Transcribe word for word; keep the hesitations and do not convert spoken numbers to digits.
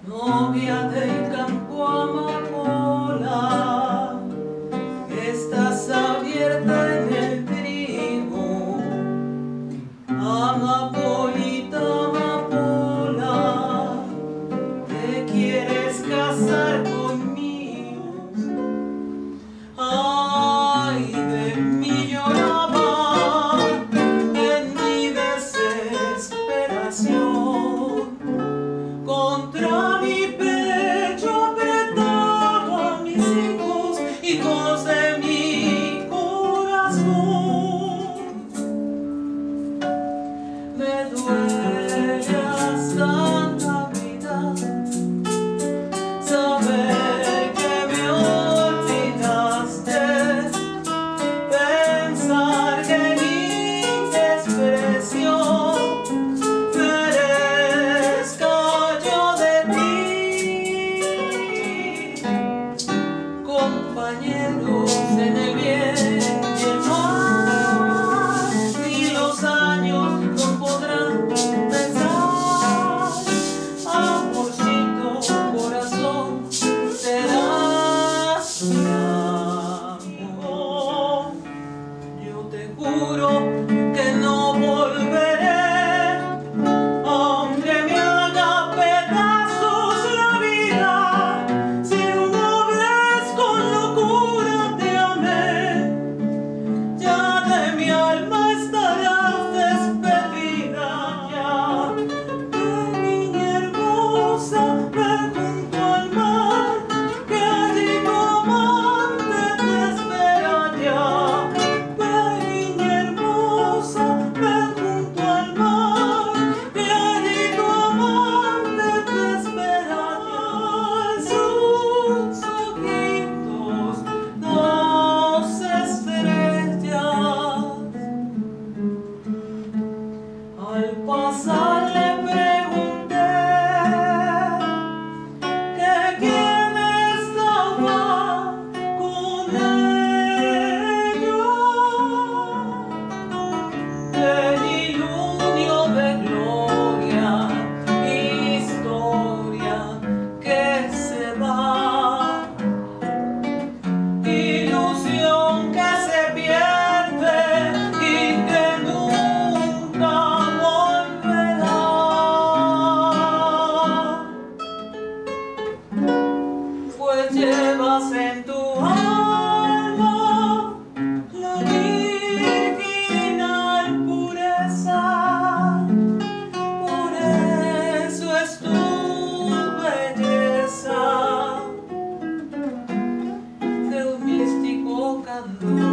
Novia del campo amapola, estás abierta en el trigo. Amapolita, amapola, ¿te quieres casar conmigo? Ay, de mí lloraba en mi desesperación. Contra mi pecho apretaban mis hijos, hijos de mi corazón. Me duele hasta la vida saber que me olvidaste, pensar que mi desprecio compañeros en el bien y el mal, y los años no podrán pensar. Amorcito, corazón, serás mi amor. Yo te juro que no volveré, aunque me haga pedazos la vida. Si una vez con locura te amé, ya de mi alma estarás despedida. Ya, de niña hermosa, ve junto al mar, que allí tu amante te espera ya. Ve, niña hermosa, ve junto al mar, que allí tu amante te espera ya. En sus ojitos dos estrellas. Al pasar le pregunté que quién estaba con ellos. Plenilunio de gloria, historia que se va, ilusión que se pierde y que nunca volverá. Pues llevas en tu alma la virginal pureza, por eso es tu belleza de un místico candor.